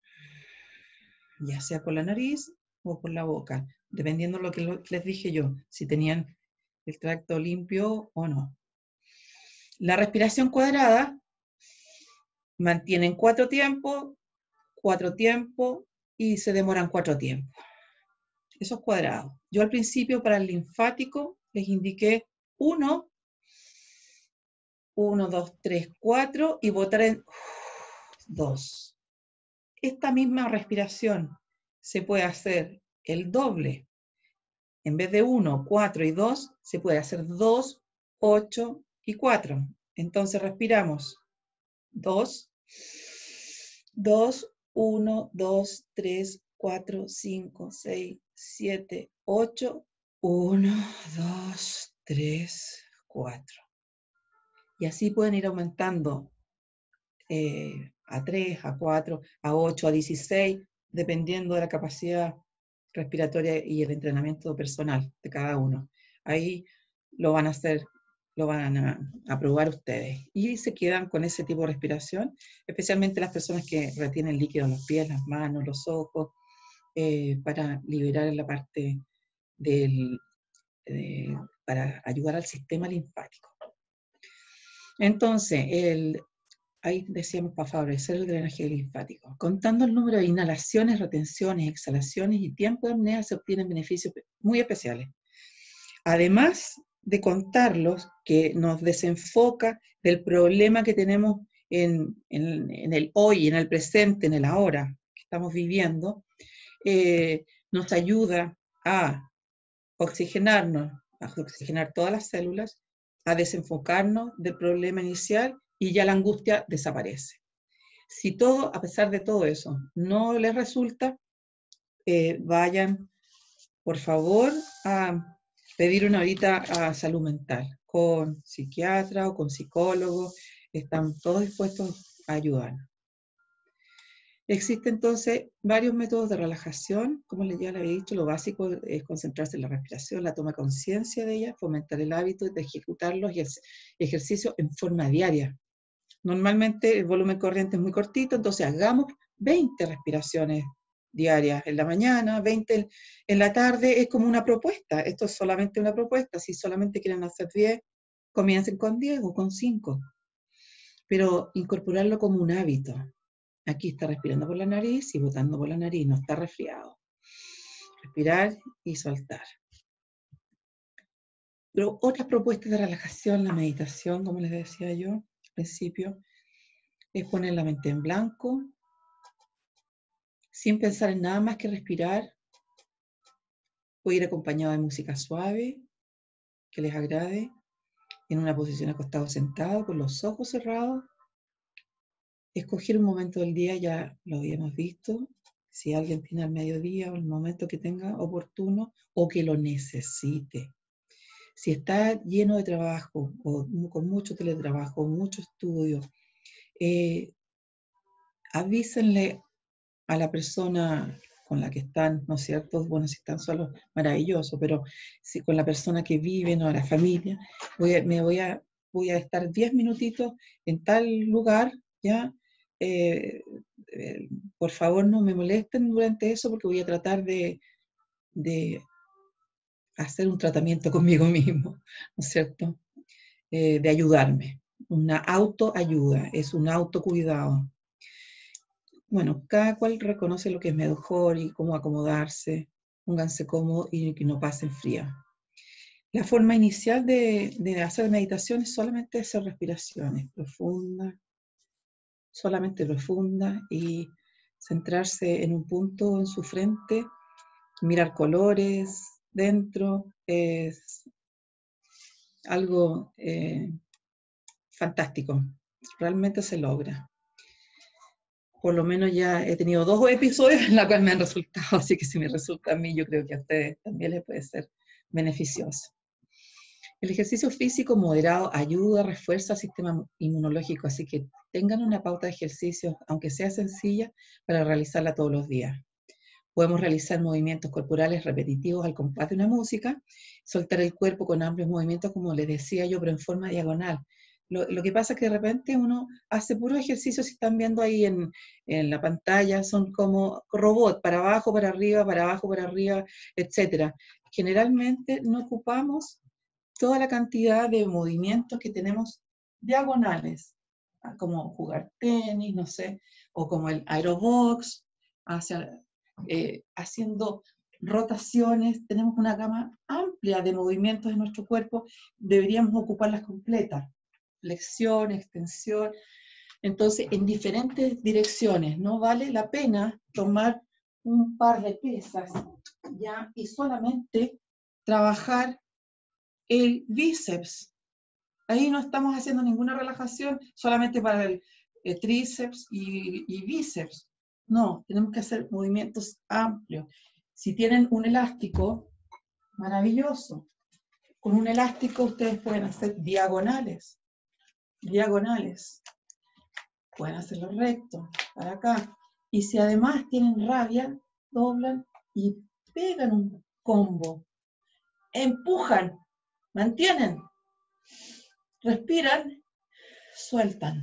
ya sea por la nariz o por la boca, dependiendo de lo que les dije yo, si tenían el tracto limpio o no. La respiración cuadrada mantienen cuatro tiempos, cuatro tiempos y se demoran cuatro tiempos. Eso es cuadrado. Yo al principio para el linfático les indiqué uno, uno, dos, tres, cuatro y botar en dos. Esta misma respiración se puede hacer el doble. En vez de uno, cuatro y dos, se puede hacer dos, ocho y cuatro. Entonces respiramos dos, dos, uno, dos, tres, cuatro, cinco, seis, siete, ocho, uno, dos, tres, cuatro. Y así pueden ir aumentando eh, a tres, a cuatro, a ocho, a dieciséis, dependiendo de la capacidad respiratoria y el entrenamiento personal de cada uno. Ahí lo van a hacer, lo van a, a probar ustedes. Y se quedan con ese tipo de respiración, especialmente las personas que retienen líquido en los pies, las manos, los ojos, eh, para liberar la parte del, eh, para ayudar al sistema linfático. Entonces, el, ahí decíamos para favorecer el drenaje linfático. Contando el número de inhalaciones, retenciones, exhalaciones y tiempo de apnea se obtienen beneficios muy especiales. Además de contarlos, que nos desenfoca del problema que tenemos en, en, en el hoy, en el presente, en el ahora que estamos viviendo, eh, nos ayuda a oxigenarnos, a oxigenar todas las células, a desenfocarnos del problema inicial y ya la angustia desaparece. Si todo, a pesar de todo eso, no les resulta, eh, vayan, por favor, a pedir una horita a salud mental, con psiquiatra o con psicólogo. Están todos dispuestos a ayudarnos. Existen entonces varios métodos de relajación, como ya le había dicho, lo básico es concentrarse en la respiración, la toma de conciencia de ella, fomentar el hábito de ejecutarlos y el ejercicio en forma diaria. Normalmente el volumen corriente es muy cortito, entonces hagamos veinte respiraciones diarias en la mañana, veinte en la tarde, es como una propuesta, esto es solamente una propuesta, si solamente quieren hacer diez, comiencen con diez o con cinco, pero incorporarlo como un hábito. Aquí está respirando por la nariz y botando por la nariz, no está resfriado. Respirar y soltar. Pero otras propuestas de relajación, la meditación, como les decía yo al principio, es poner la mente en blanco, sin pensar en nada más que respirar. Puede ir acompañado de música suave, que les agrade, en una posición acostado sentado, con los ojos cerrados. Escoger un momento del día, ya lo habíamos visto, si alguien tiene al mediodía o el momento que tenga oportuno o que lo necesite. Si está lleno de trabajo o con mucho teletrabajo, mucho estudio, eh, avísenle a la persona con la que están, ¿no es cierto? Bueno, si están solos, maravilloso, pero si con la persona que viven o la familia, voy a, me voy a, voy a estar diez minutitos en tal lugar, ¿ya? Eh, eh, por favor no me molesten durante eso porque voy a tratar de, de hacer un tratamiento conmigo mismo, ¿no es cierto? Eh, de ayudarme. Una autoayuda, es un autocuidado. Bueno, cada cual reconoce lo que es mejor y cómo acomodarse. Pónganse cómodos y que no pasen frío. La forma inicial de, de hacer meditación es solamente hacer respiraciones profundas, solamente profunda y centrarse en un punto en su frente, mirar colores dentro, es algo eh, fantástico, realmente se logra. Por lo menos ya he tenido dos episodios en los cuales me han resultado, así que si me resulta a mí, yo creo que a ustedes también les puede ser beneficioso. El ejercicio físico moderado ayuda, refuerza el sistema inmunológico, así que tengan una pauta de ejercicios, aunque sea sencilla, para realizarla todos los días. Podemos realizar movimientos corporales repetitivos al compás de una música, soltar el cuerpo con amplios movimientos, como les decía yo, pero en forma diagonal. Lo, lo que pasa es que de repente uno hace puros ejercicios, si están viendo ahí en, en la pantalla, son como robot, para abajo, para arriba, para abajo, para arriba, etcétera. Generalmente no ocupamos toda la cantidad de movimientos que tenemos diagonales, como jugar tenis, no sé, o como el aerobox, hacia, eh, haciendo rotaciones, tenemos una gama amplia de movimientos en nuestro cuerpo, deberíamos ocuparlas completas, flexión, extensión, entonces en diferentes direcciones, no vale la pena tomar un par de pesas, ¿ya? Y solamente trabajar el bíceps. Ahí no estamos haciendo ninguna relajación, solamente para el, el tríceps y, y bíceps. No, tenemos que hacer movimientos amplios. Si tienen un elástico, maravilloso. Con un elástico ustedes pueden hacer diagonales. Diagonales. Pueden hacerlo recto, para acá. Y si además tienen rabia, doblan y pegan un combo. Empujan, mantienen. Respiran, sueltan.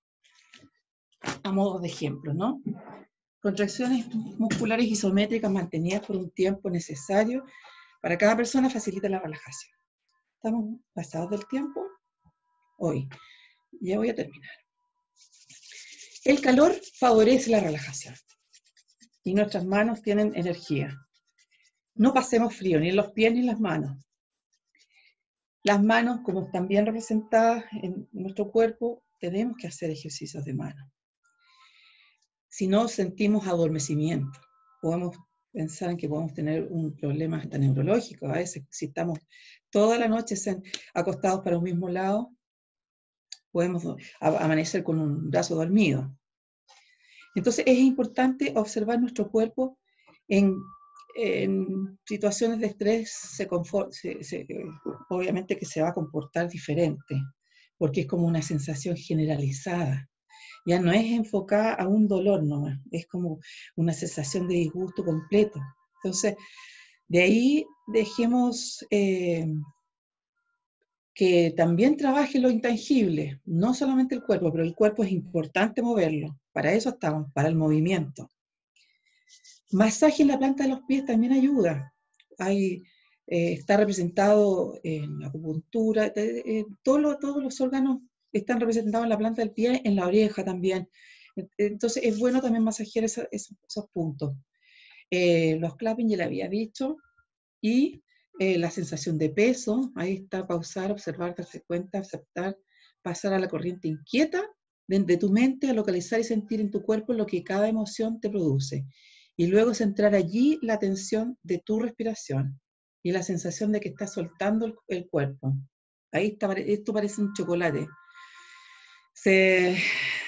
A modo de ejemplo, ¿no? Contracciones musculares isométricas mantenidas por un tiempo necesario para cada persona facilita la relajación. ¿Estamos pasados del tiempo? Hoy. Ya voy a terminar. El calor favorece la relajación y nuestras manos tienen energía. No pasemos frío ni en los pies ni en las manos. Las manos, como están bien representadas en nuestro cuerpo, tenemos que hacer ejercicios de manos. Si no sentimos adormecimiento, podemos pensar en que podemos tener un problema hasta neurológico. A veces, si estamos toda la noche acostados para un mismo lado, podemos amanecer con un brazo dormido. Entonces, es importante observar nuestro cuerpo en, en situaciones de estrés, se se, se, obviamente que se va a comportar diferente, porque es como una sensación generalizada. Ya no es enfocada a un dolor nomás, es como una sensación de disgusto completo. Entonces, de ahí dejemos eh, que también trabaje lo intangible, no solamente el cuerpo, pero el cuerpo es importante moverlo. Para eso estamos, para el movimiento. Masaje en la planta de los pies también ayuda. Hay, eh, está representado en la acupuntura, eh, todo lo, todos los órganos están representados en la planta del pie, en la oreja también. Entonces es bueno también masajear esa, esos, esos puntos. Eh, los clapping ya le había dicho, y eh, la sensación de peso, ahí está, pausar, observar, darse cuenta, aceptar, pasar a la corriente inquieta de, de tu mente, a localizar y sentir en tu cuerpo lo que cada emoción te produce. Y luego centrar allí la atención de tu respiración y la sensación de que estás soltando el, el cuerpo. Ahí está, esto parece un chocolate. Se,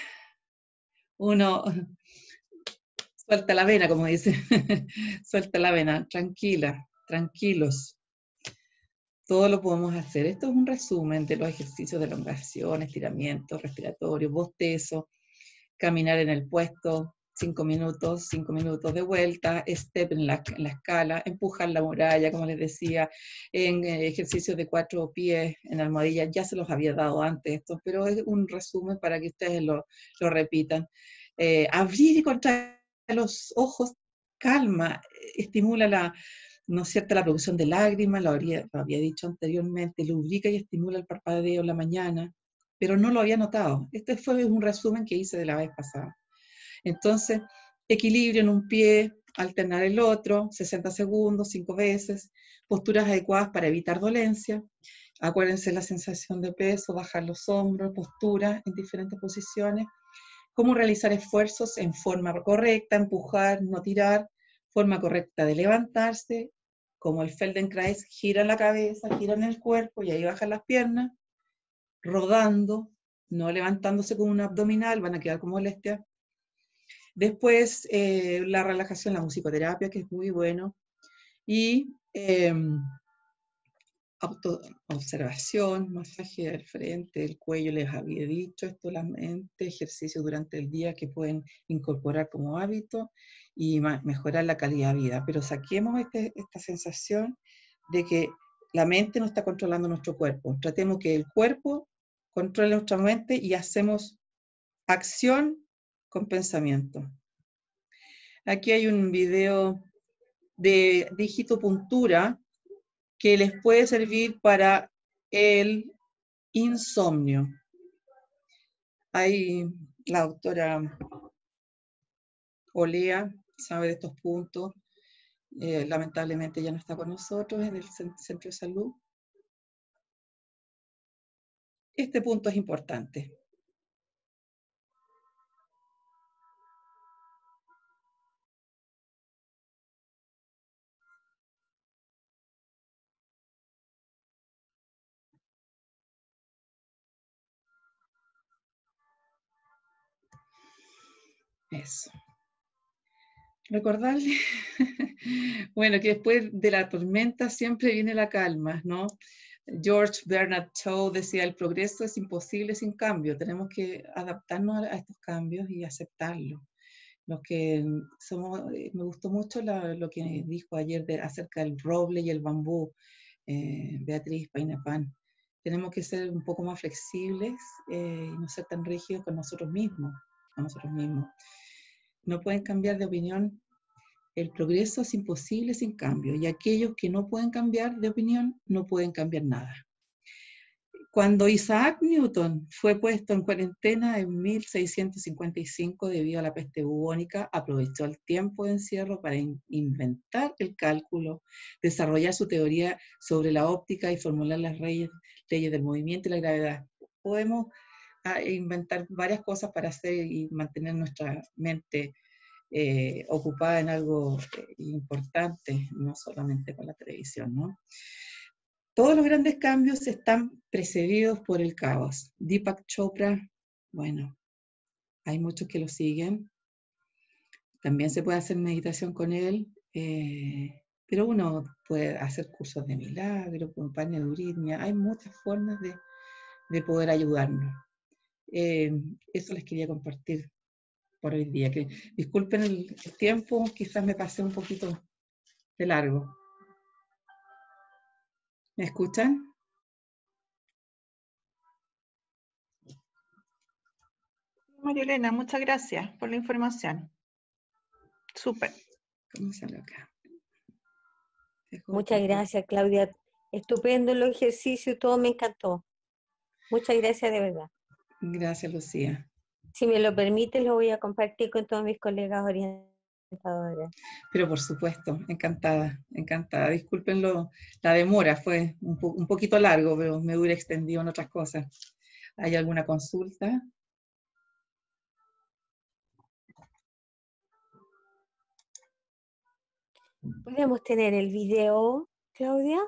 uno suelta la vena, como dice, suelta la vena, tranquila, tranquilos. Todo lo podemos hacer. Esto es un resumen de los ejercicios de elongación, estiramiento respiratorio, bostezo, caminar en el puesto, cinco minutos, cinco minutos de vuelta, step en la, en la escala, empujar la muralla, como les decía, en eh, ejercicios de cuatro pies, en almohadillas, ya se los había dado antes esto, pero es un resumen para que ustedes lo, lo repitan. Eh, abrir y contraer los ojos, calma, estimula la, ¿no es cierto?, la producción de lágrimas, lo había, lo había dicho anteriormente, lubrica y estimula el parpadeo en la mañana, pero no lo había notado. Este fue un resumen que hice de la vez pasada. Entonces, equilibrio en un pie, alternar el otro, sesenta segundos, cinco veces, posturas adecuadas para evitar dolencia. Acuérdense la sensación de peso, bajar los hombros, postura en diferentes posiciones. Cómo realizar esfuerzos en forma correcta, empujar, no tirar, forma correcta de levantarse, como el Feldenkrais, giran la cabeza, giran el cuerpo y ahí bajan las piernas, rodando, no levantándose con un abdominal, van a quedar con molestia. Después, eh, la relajación, la musicoterapia, que es muy bueno, y eh, auto, observación, masaje del frente, del cuello, les había dicho esto, la mente, ejercicio durante el día que pueden incorporar como hábito y mejorar la calidad de vida. Pero saquemos este, esta sensación de que la mente no está controlando nuestro cuerpo. Tratemos que el cuerpo controle nuestra mente y hacemos acción con pensamiento. Aquí hay un video de digitopuntura que les puede servir para el insomnio. Hay la doctora Olea, sabe de estos puntos. Eh, lamentablemente ya no está con nosotros en el centro de salud. Este punto es importante. Eso. Recordarle, bueno, que después de la tormenta siempre viene la calma, ¿no? George Bernard Shaw decía, el progreso es imposible sin cambio, tenemos que adaptarnos a estos cambios y aceptarlos. Los que somos, me gustó mucho la, lo que dijo ayer de, acerca del roble y el bambú, eh, Beatriz Painapán. Tenemos que ser un poco más flexibles eh, y no ser tan rígidos con nosotros mismos, con nosotros mismos. No pueden cambiar de opinión. El progreso es imposible sin cambio, y aquellos que no pueden cambiar de opinión no pueden cambiar nada. Cuando Isaac Newton fue puesto en cuarentena en mil seiscientos cincuenta y cinco debido a la peste bubónica, aprovechó el tiempo de encierro para in inventar el cálculo, desarrollar su teoría sobre la óptica y formular las leyes, leyes del movimiento y la gravedad. Podemos a, inventar varias cosas para hacer y mantener nuestra mente eh, ocupada en algo eh, importante, no solamente con la televisión, ¿no? Todos los grandes cambios están precedidos por el caos. Deepak Chopra, bueno, hay muchos que lo siguen. También se puede hacer meditación con él, eh, pero uno puede hacer cursos de milagro, con paneuritmia. Hay muchas formas de, de poder ayudarnos. Eh, eso les quería compartir por hoy día. Que disculpen el, el tiempo, quizás me pasé un poquito de largo. ¿Me escuchan? María Elena, muchas gracias por la información. Súper. ¿Cómo sale acá? Dejo Muchas el- gracias, Claudia. Estupendo el ejercicio, todo me encantó. Muchas gracias de verdad. Gracias, Lucía. Si me lo permite, lo voy a compartir con todos mis colegas orientadores. Pero por supuesto, encantada, encantada. Disculpen lo- la demora, fue un, po- un poquito largo, pero me hubiera extendido en otras cosas. ¿Hay alguna consulta? ¿Podemos tener el video, Claudia?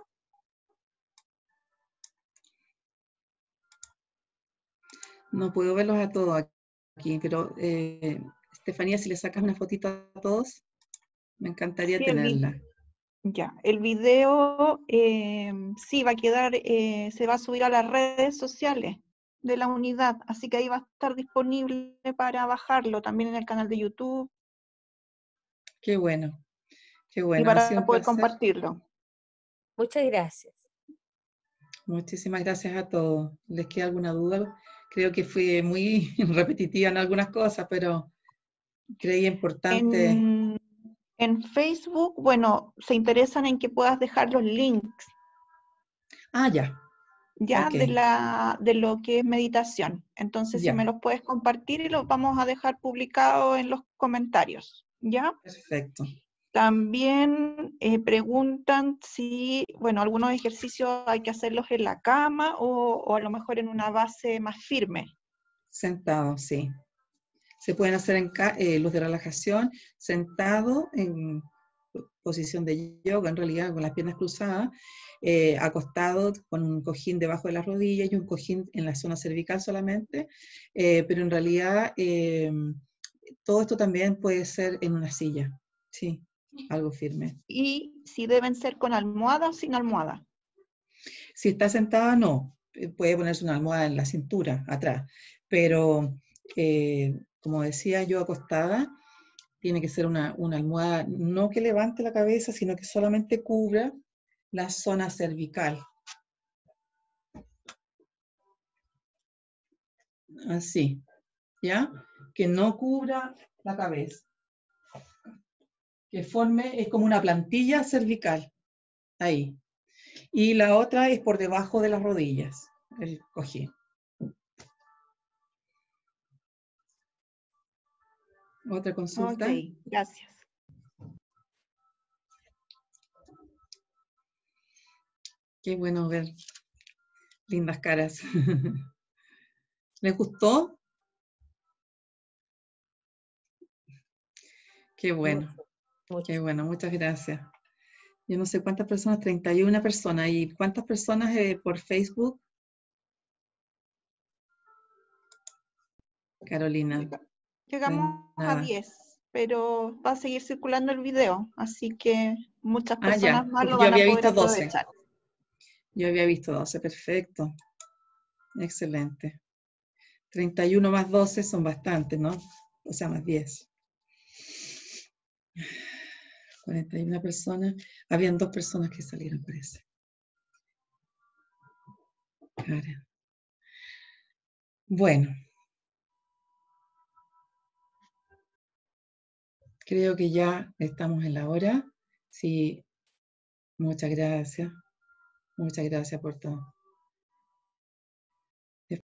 No puedo verlos a todos aquí, pero eh, Estefanía, si le sacas una fotito a todos, me encantaría Sí, el, vi- tenerla. ya, el video eh, sí va a quedar, eh, se va a subir a las redes sociales de la unidad, así que ahí va a estar disponible para bajarlo, también en el canal de YouTube Qué bueno, qué y bueno, ha sido para un poder placer. compartirlo. Muchas gracias. Muchísimas gracias a todos. ¿Les queda alguna duda? Creo que fui muy repetitiva en algunas cosas, pero creí importante. En, en Facebook, bueno, se interesan en que puedas dejar los links Ah, ya, ya ok, de, la, de lo que es meditación. Entonces, si ya, me los puedes compartir y los vamos a dejar publicados en los comentarios, ¿ya? perfecto. También eh, preguntan si, bueno, algunos ejercicios hay que hacerlos en la cama o, o a lo mejor en una base más firme. Sentado, sí. Se pueden hacer en ca- eh, los de relajación, sentado en posición de yoga, en realidad con las piernas cruzadas, eh, acostado con un cojín debajo de las rodillas y un cojín en la zona cervical solamente, eh, pero en realidad eh, todo esto también puede ser en una silla, sí, algo firme. Y si deben ser con almohada o sin almohada. Si está sentada, no, eh, puede ponerse una almohada en la cintura, atrás, pero eh, como decía yo, acostada, tiene que ser una, una almohada, no que levante la cabeza, sino que solamente cubra la zona cervical. Así, ¿ya? Que no cubra la cabeza. Que forme, es como una plantilla cervical, ahí. Y la otra es por debajo de las rodillas, el cojín. ¿Otra consulta? Ok, gracias. Qué bueno ver lindas caras. ¿Les gustó? Qué bueno, Mucho. qué bueno, muchas gracias. Yo no sé cuántas personas, treinta y una personas. ¿Y cuántas personas eh, por Facebook? Carolina. Llega- Llegamos a Nada. diez, pero va a seguir circulando el video, así que muchas Ah, personas ya, más porque lo yo van a había poder visto doce. aprovechar. Yo había visto doce, perfecto. Excelente. treinta y uno más doce son bastantes, ¿no? O sea, más diez. cuarenta y una personas. Habían dos personas que salieron, parece. Karen. Bueno. Creo que ya estamos en la hora. Sí, muchas gracias. Muchas gracias por todo.